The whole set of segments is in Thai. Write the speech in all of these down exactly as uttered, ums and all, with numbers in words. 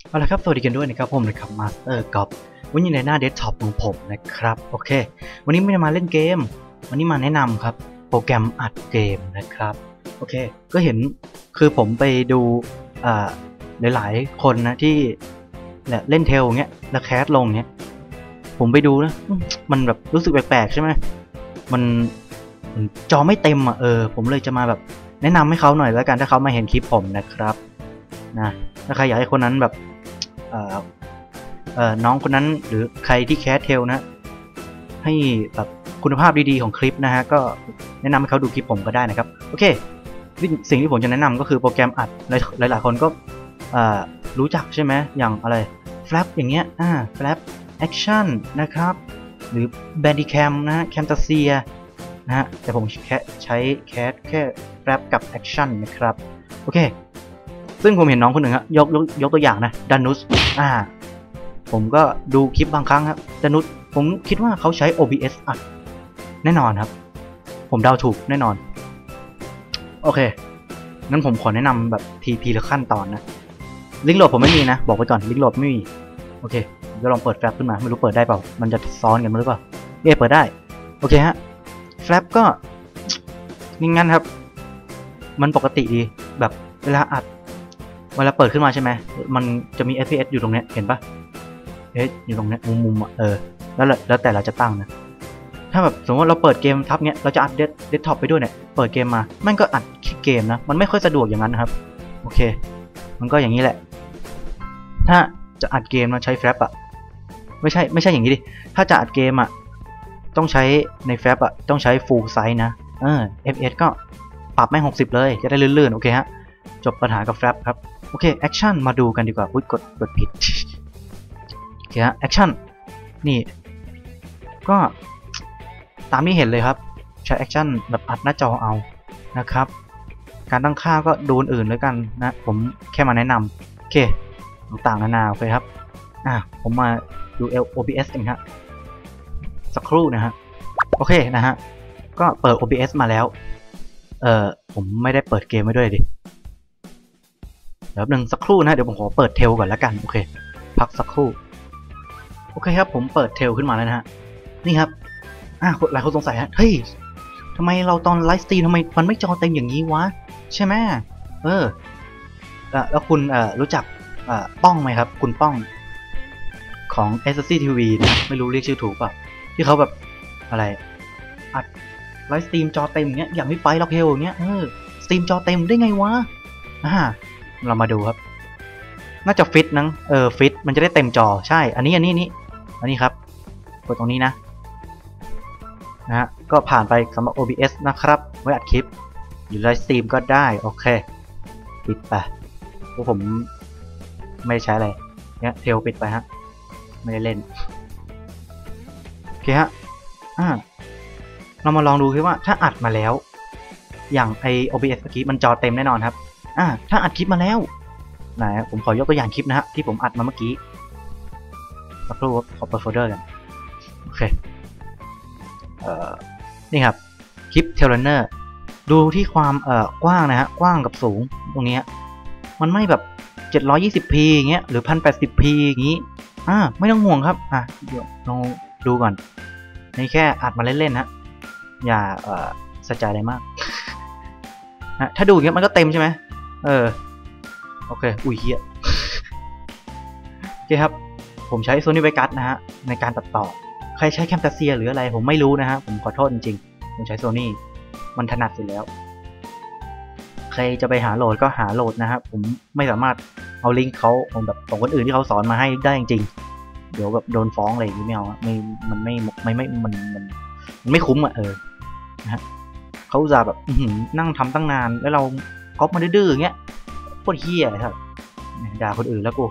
เอาละครับสวัสดีกันด้วยนะครับผมนะครับมาสเตอร์กอล์ฟวันนี้ในหน้าเดสก์ท็อปของผมนะครับโอเควันนี้ไม่ได้มาเล่นเกมวันนี้มาแนะนำครับโปรแกรมอัดเกมนะครับโอเคก็เห็นคือผมไปดูอ่าหลายๆคนนะที่เล่นเทลเงี้ยแล้วแคสลงเงี้ยผมไปดูนะมันแบบรู้สึกแปลกๆใช่ไหมมันจอไม่เต็มอ่ะเออผมเลยจะมาแบบแนะนำให้เขาหน่อยแล้วกันถ้าเขามาเห็นคลิปผมนะครับนะถ้าใครอยากให้คนนั้นแบบเอ่อเอ่อน้องคนนั้นหรือใครที่แคสเทลนะให้แบบคุณภาพดีๆของคลิปนะฮะก็แนะนำให้เขาดูคลิปผมก็ได้นะครับโอเคสิ่งที่ผมจะแนะนำก็คือโปรแกรมอัดหลายๆคนก็รู้จักใช่ไหมอย่างอะไร Flap อย่างเงี้ยอ่า Flap Action นะครับหรือ Bandicam นะฮะ Camtasia นะฮะแต่ผมแค่ใช้แคสแค่ Flap กับ Action นะครับโอเคซึ่งผมเห็นน้องคนหนึ่งฮะยกยกตัวอย่างนะดานุสอ่าผมก็ดูคลิปบางครั้งครับดานุสผมคิดว่าเขาใช้ โอ บี เอส อัดแน่นอนครับผมเดาถูกแน่นอนโอเคงั้นผมขอแนะนำแบบทีทีละขั้นตอนนะลิงก์โหลดผมไม่มีนะบอกไว้ก่อนลิงก์โหลดไม่มีโอเคจะลองเปิดแฟลปขึ้นมาไม่รู้เปิดได้เปล่ามันจะซ้อนกันหรือเปล่าเอ๊ะเปิดได้โอเคฮะแฟลปก็งั้นครับมันปกติดีแบบเวลาอัดเวลาเปิดขึ้นมาใช่ไหมมันจะมี เอฟ พี เอส อยู่ตรงนี้เห็นปะเอ๊ะอยู่ตรงนี้มุมๆอ่ะเออแล้วแล้วแต่เราจะตั้งนะถ้าแบบสมมติว่าเราเปิดเกมทับเนี้ยเราจะอัดเดสเดสก์ท็อปไปด้วยเนี่ยเปิดเกมมามันก็อัดเกมนะมันไม่ค่อยสะดวกอย่างนั้นนะครับโอเคมันก็อย่างนี้แหละถ้าจะอัดเกมมาใช้แฟลปอ่ะไม่ใช่ไม่ใช่อย่างนี้ดิถ้าจะอัดเกมอ่ะต้องใช้ในแฟลปอ่ะต้องใช้ full size นะเออ เอฟ พี เอส ก็ปรับไม่หกสิบเลยจะได้ลื่นๆโอเคฮะจบปัญหากับแฟลปครับโอเคแอคชั่นมาดูกันดีกว่าอุ๊ยกดกดผิดโอเคฮะแอคชั่นนี่ก็ตามที่เห็นเลยครับใช้แอคชั่นแบบอัดหน้าจอเอานะครับการตั้งค่าก็ดูอื่นเลยกันนะผมแค่มาแนะนำโอเคต่างๆนานาโอเคครับอ่ะผมมาดู โอ บี เอส กันครับสักครู่นะฮะโอเคนะฮะก็เปิด โอ บี เอส มาแล้วเอ่อผมไม่ได้เปิดเกมไว้ด้วยดิเดี๋ยวหนึ่งสักครู่นะเดี๋ยวผมขอเปิดเทลก่อนแล้วกันโอเคพักสักครู่โอเคครับผมเปิดเทลขึ้นมาแล้วนะฮะนี่ครับอ่ะหลายคนสงสัยฮะเฮ้ยทำไมเราตอนไลฟ์สตรีมทำไมมันไม่จอเต็มอย่างนี้วะใช่ไหมเออแล้วคุณเอ่อรู้จักเอ่อป้องไหมครับคุณป้องของ เอส ซี ที วี นะไม่รู้เรียกชื่อถูกป่ะที่เขาแบบอะไรอัดไลฟ์สตรีมจอเต็มอย่างเงี้ยอย่างไม่ไฟล็อกเฮลอย่างเงี้ยเออสตรีมจอเต็มได้ไงวะอ่าเรามาดูครับน่าจะฟิตนังเออฟิตมันจะได้เต็มจอใช่อันนี้อันนี้นี่อันนี้ครับกดตรงนี้นะนะฮะก็ผ่านไปสำหรับ โอ บี เอส นะครับไว้อัดคลิปหรือไลฟ์สตรีมก็ได้โอเคปิดไปเพราะผมไม่ได้ใช้อะไรเนี่ยเทลปิดไปฮะไม่ได้เล่นโอเคฮะอ่าเรามาลองดูคิดว่าถ้าอัดมาแล้วอย่างไอ โอ บี เอส เมื่อกี้มันจอเต็มแน่นอนครับอ่าถ้าอัดคลิปมาแล้วไหนผมขอยกตัวอย่างคลิปนะฮะที่ผมอัดมาเมื่อกี้สักครู่ขอเปิดโฟลเดอร์กันโอเคเอ่อนี่ครับคลิปเทเลเนอร์ดูที่ความเอ่อกว้างนะฮะกว้างกับสูงตรงนี้มันไม่แบบเจ็ดร้อยยี่สิบพี อย่างเงี้ยหรือ หนึ่งพันแปดสิบพี อย่างงี้อ่าไม่ต้องห่วงครับอ่ะเดี๋ยวลองดูก่อนนี่แค่อัดมาเล่นๆนะอย่าเอ่อสะใจอะไรมากนะถ้าดูอย่างเงี้ยมันก็เต็มใช่ไหมเออโอเคอุ้ยเฮียโอเคครับผมใช้ Sony Vegas นะฮะในการตัดต่อใครใช้ Camtasia หรืออะไรผมไม่รู้นะฮะผมขอโทษจริงๆผมใช้ Sony มันถนัดสุดแล้วใครจะไปหาโหลดก็หาโหลดนะครับผมไม่สามารถเอาลิงก์เขาของแบบของคนอื่นที่เขาสอนมาให้ได้จริงๆเดี๋ยวแบบโดนฟ้องอะไรอย่างนี้ไม่เอาไม่มันไม่ไม่ไม่มันมันมันไม่คุ้มอ่ะเออนะฮะเขาจะแบบนั่งทำตั้งนานแล้วเราก๊อปมาดื้อๆอย่างเงี้ยโคตรเฮี้ยครับด่าคนอื่นแล้วกู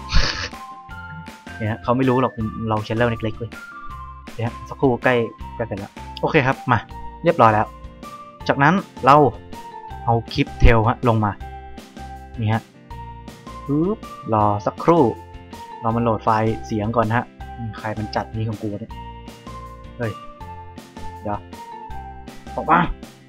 เนี่ยเขาไม่รู้หรอกเราเชนเล่เล็กๆเลยเนี่ยสักครู่ใกล้ใกล้กันแล้วโอเคครับมาเรียบร้อยแล้วจากนั้นเราเอาคลิปเทลฮะลงมานี่ฮะปึ๊บรอสักครู่เรามันโหลดไฟล์เสียงก่อนฮะใครมันจัดนี้ของกูเนี่ยเฮ้ยเดี๋ยวออกมา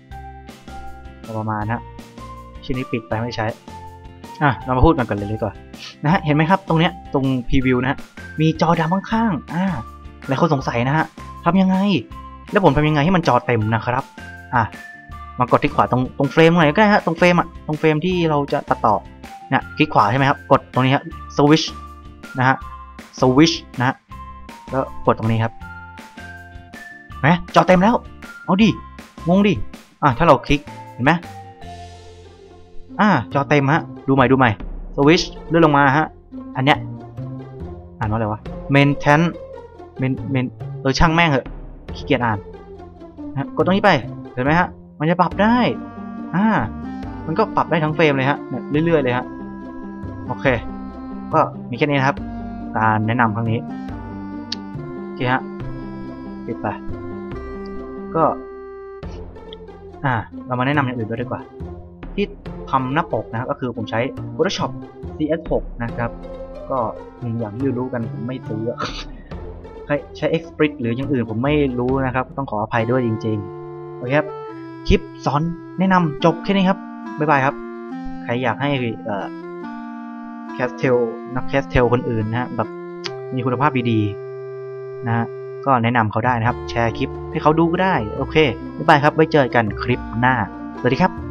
ประมาณฮะชิ้นนี้ปิดไปไม่ใช้อ่ะเรามาพูดกันกันเลยเลยก่อนนะฮะเห็นไหมครับตรงเนี้ยตรงพรีวิวนะฮะมีจอดำข้างๆอ่าหลายคนสงสัยนะฮะทำยังไงแล้วผมทำยังไงให้มันจอเต็มนะครับอ่ะมากดที่ขวาตรงตรงเฟรมหน่อยก็ได้ฮะตรงเฟรมอ่ะตรงเฟรมที่เราจะตัดต่อเนี่ยคลิกขวาใช่ไหมครับกดตรงนี้ฮะสวิชนะฮะสวิชนะฮะแล้วกดตรงนี้ครับไหมจอเต็มแล้วเอาดิงงดิอ่ะถ้าเราคลิกเห็นไหมอ่าจอเต็มฮะดูใหม่ดูใหม่สวิชเลื่อนลงมาฮะอันเนี้ยอ่านว่าอะไรวะเมนเทนเมนเมนเออช่างแม่งเหอะขี้เกียจอ่านนะกดตรงนี้ไปเห็นไหมฮะมันจะปรับได้อ่ามันก็ปรับได้ทั้งเฟรมเลยฮะเนี่ยเรื่อยๆเลยฮะโอเคก็มีแค่นี้นะครับการแนะนำครั้งนี้โอเคฮะปิดไปก็อ่าเรามาแนะนำอย่างอื่นด้วยดีกว่าที่ทำหน้าปกนะก็คือผมใช้ Photoshop ซี เอส หก นะครับก็อย่างที่รู้กันผมไม่ซื้อใช้ Express หรืออย่างอื่นผมไม่รู้นะครับต้องขออภัยด้วยจริงๆโอเคครับคลิปสอนแนะนำจบแค่นี้ครับบ๊ายบายครับใครอยากให้เอ่อแคสเทลนักแคสเทลคนอื่นนะฮะแบบมีคุณภาพดีๆนะฮะก็แนะนำเขาได้นะครับแชร์คลิปให้เขาดูก็ได้โอเคบ๊ายบายครับไว้เจอกันคลิปหน้าสวัสดีครับ